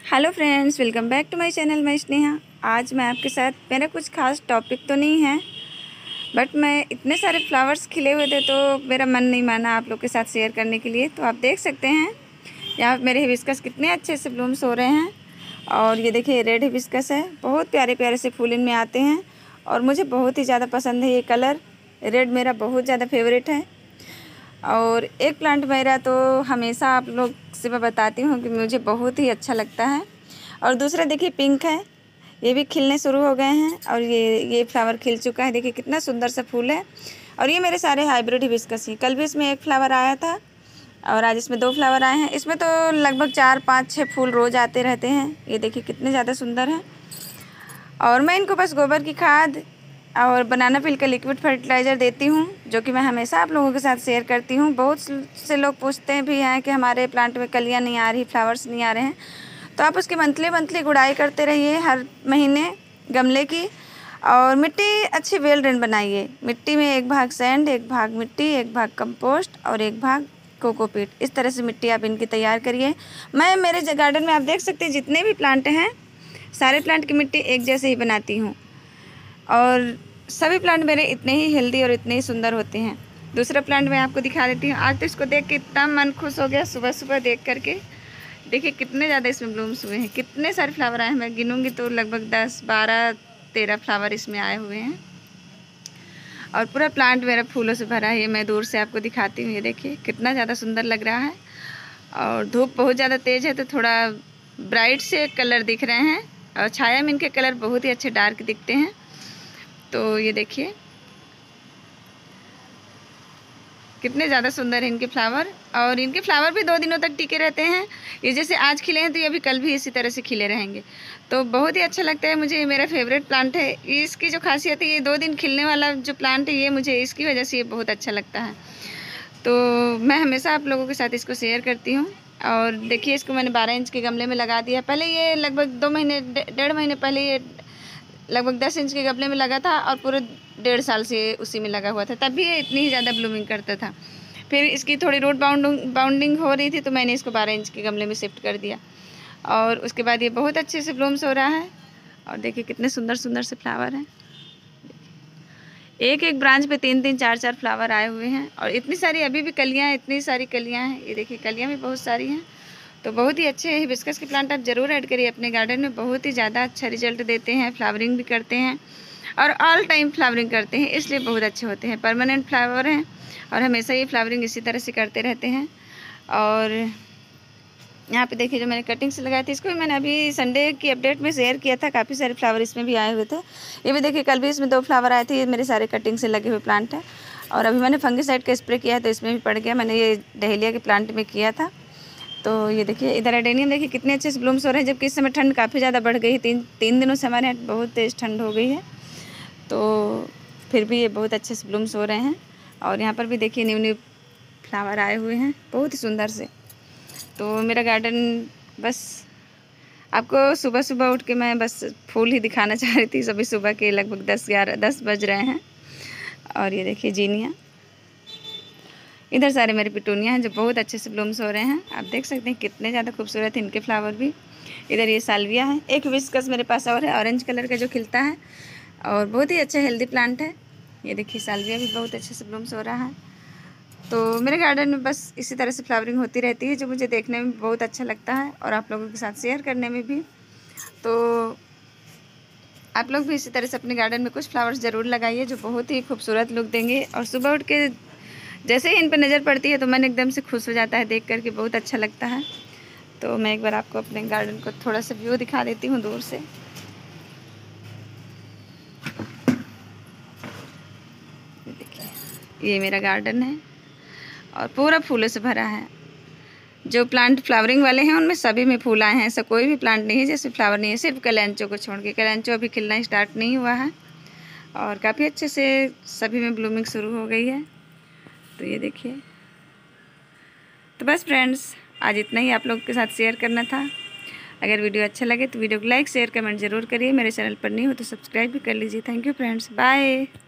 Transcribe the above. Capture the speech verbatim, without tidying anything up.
Hello friends, welcome back to my channel. मैं स्नेहा। आज मैं आपके साथ, मेरा कुछ खास टॉपिक तो नहीं है, बट मैं इतने सारे फ्लावर्स खिले हुए थे तो मेरा मन नहीं माना आप लोग के साथ शेयर करने के लिए। तो आप देख सकते हैं यहाँ मेरे हिबिस्कस कितने अच्छे से ब्लूम्स हो रहे हैं। और ये देखिए रेड हिबिस्कस है, बहुत प्यारे प्यारे से फूल इनमें आते हैं और मुझे बहुत ही ज़्यादा पसंद है ये कलर। रेड मेरा बहुत ज़्यादा फेवरेट है। और एक प्लांट मेरा तो हमेशा आप लोग से मैं बताती हूँ कि मुझे बहुत ही अच्छा लगता है। और दूसरा देखिए पिंक है, ये भी खिलने शुरू हो गए हैं और ये ये फ्लावर खिल चुका है। देखिए कितना सुंदर सा फूल है। और ये मेरे सारे हाइब्रिड हिबिस्कस ही। कल भी इसमें एक फ्लावर आया था और आज इसमें दो फ्लावर आए हैं। इसमें तो लगभग चार पाँच छः फूल रोज़ आते रहते हैं। ये देखिए कितने ज़्यादा सुंदर हैं। और मैं इनको बस गोबर की खाद और बनाना पील का लिक्विड फर्टिलाइज़र देती हूँ, जो कि मैं हमेशा आप लोगों के साथ शेयर करती हूँ। बहुत से लोग पूछते भी हैं कि हमारे प्लांट में कलियाँ नहीं आ रही, फ्लावर्स नहीं आ रहे हैं, तो आप उसकी मंथली मंथली गुड़ाई करते रहिए हर महीने गमले की। और मिट्टी अच्छी वेल ड्रेन बनाइए। मिट्टी में एक भाग सैंड, एक भाग मिट्टी, एक भाग कंपोस्ट और एक भाग कोकोपीट, इस तरह से मिट्टी आप इनकी तैयार करिए। मैं मेरे गार्डन में आप देख सकते हैं जितने भी प्लांट हैं, सारे प्लांट की मिट्टी एक जैसे ही बनाती हूँ और सभी प्लांट मेरे इतने ही हेल्दी और इतने ही सुंदर होते हैं। दूसरा प्लांट मैं आपको दिखा देती हूँ। आज तो इसको देख के इतना मन खुश हो गया सुबह सुबह देख करके। देखिए कितने ज़्यादा इसमें ब्लूम्स हुए हैं, कितने सारे फ्लावर आए हैं। मैं गिनूंगी तो लगभग दस बारह तेरह फ्लावर इसमें आए हुए हैं और पूरा प्लांट मेरा फूलों से भरा है। ये मैं दूर से आपको दिखाती हूँ। ये देखिए कितना ज़्यादा सुंदर लग रहा है। और धूप बहुत ज़्यादा तेज़ है तो थोड़ा ब्राइट से कलर दिख रहे हैं और छाया में इनके कलर बहुत ही अच्छे डार्क दिखते हैं। तो ये देखिए कितने ज़्यादा सुंदर हैं इनके फ्लावर। और इनके फ्लावर भी दो दिनों तक टिके रहते हैं। ये जैसे आज खिले हैं तो ये भी कल भी इसी तरह से खिले रहेंगे। तो बहुत ही अच्छा लगता है मुझे। ये मेरा फेवरेट प्लांट है। इसकी जो खासियत है, ये दो दिन खिलने वाला जो प्लांट है, ये मुझे इसकी वजह से ये बहुत अच्छा लगता है। तो मैं हमेशा आप लोगों के साथ इसको शेयर करती हूँ। और देखिए इसको मैंने बारह इंच के गमले में लगा दिया। पहले ये लगभग दो महीने डेढ़ महीने पहले ये लगभग दस इंच के गमले में लगा था और पूरे डेढ़ साल से उसी में लगा हुआ था। तब भी ये इतनी ही ज़्यादा ब्लूमिंग करता था। फिर इसकी थोड़ी रूट बाउंडिंग बाउंडिंग हो रही थी तो मैंने इसको बारह इंच के गमले में शिफ्ट कर दिया और उसके बाद ये बहुत अच्छे से ब्लूम्स हो रहा है। और देखिए कितने सुंदर सुंदर से फ्लावर हैं। एक एक ब्रांच पे तीन तीन चार चार फ्लावर आए हुए हैं और इतनी सारी अभी भी कलियाँ, इतनी सारी कलियाँ हैं। ये देखिए कलियाँ भी बहुत सारी हैं। तो बहुत ही अच्छे हिबिस्कस के प्लांट आप ज़रूर ऐड करिए अपने गार्डन में। बहुत ही ज़्यादा अच्छा रिजल्ट देते हैं, फ्लावरिंग भी करते हैं और ऑल टाइम फ्लावरिंग करते हैं, इसलिए बहुत अच्छे होते हैं। परमानेंट फ्लावर हैं और हमेशा ये फ्लावरिंग इसी तरह से करते रहते हैं। और यहाँ पे देखिए जो मैंने कटिंग से लगाई थी, इसको भी मैंने अभी संडे की अपडेट में शेयर किया था। काफ़ी सारे फ्लावर इसमें भी आए हुए थे। ये भी देखिए कल भी इसमें दो फ्लावर आए थे। ये मेरे सारे कटिंग से लगे हुए प्लांट हैं। और अभी मैंने फंगिसाइड का स्प्रे किया है तो इसमें भी पड़ गया। मैंने ये डहेलिया के प्लांट में किया था। तो ये देखिए इधर एडेनियम देखिए कितने अच्छे से ब्लूम्स हो रहे हैं, जबकि इस समय ठंड काफ़ी ज़्यादा बढ़ गई है। तीन तीन दिनों से हमारे यहाँ बहुत तेज़ ठंड हो गई है, तो फिर भी ये बहुत अच्छे से ब्लूम्स हो रहे हैं। और यहाँ पर भी देखिए न्यू न्यू फ्लावर आए हुए हैं बहुत ही सुंदर से। तो मेरा गार्डन बस आपको सुबह सुबह उठ के मैं बस फूल ही दिखाना चाह रही थी। सभी सुबह के लगभग दस ग्यारह दस बज रहे हैं। और ये देखिए जीनिया, इधर सारे मेरे पिटूनिया हैं जो बहुत अच्छे से ब्लूम्स हो रहे हैं। आप देख सकते हैं कितने ज़्यादा खूबसूरत इनके फ्लावर भी। इधर ये साल्विया है। एक हिबिस्कस मेरे पास और है ऑरेंज कलर का जो खिलता है और बहुत ही अच्छा हेल्दी प्लांट है। ये देखिए साल्विया भी बहुत अच्छे से ब्लूम्स हो रहा है। तो मेरे गार्डन में बस इसी तरह से फ्लावरिंग होती रहती है, जो मुझे देखने में बहुत अच्छा लगता है और आप लोगों के साथ शेयर करने में भी। तो आप लोग भी इसी तरह से अपने गार्डन में कुछ फ्लावर्स ज़रूर लगाइए जो बहुत ही खूबसूरत लुक देंगे। और सुबह उठ के जैसे ही इन पर नज़र पड़ती है तो मन एकदम से खुश हो जाता है, देख करके बहुत अच्छा लगता है। तो मैं एक बार आपको अपने गार्डन को थोड़ा सा व्यू दिखा देती हूँ दूर से। देखिए ये मेरा गार्डन है और पूरा फूलों से भरा है। जो प्लांट फ्लावरिंग वाले हैं उनमें सभी में फूल आए हैं। ऐसा कोई भी प्लांट नहीं है जैसे फ्लावर नहीं है, सिर्फ कलेंचो को छोड़ के। कलेंचो अभी खिलना स्टार्ट नहीं हुआ है और काफ़ी अच्छे से सभी में ब्लूमिंग शुरू हो गई है। तो ये देखिए। तो बस फ्रेंड्स आज इतना ही आप लोग के साथ शेयर करना था। अगर वीडियो अच्छा लगे तो वीडियो को लाइक शेयर कमेंट ज़रूर करिए। मेरे चैनल पर नहीं हो तो सब्सक्राइब भी कर लीजिए। Thank you friends, bye.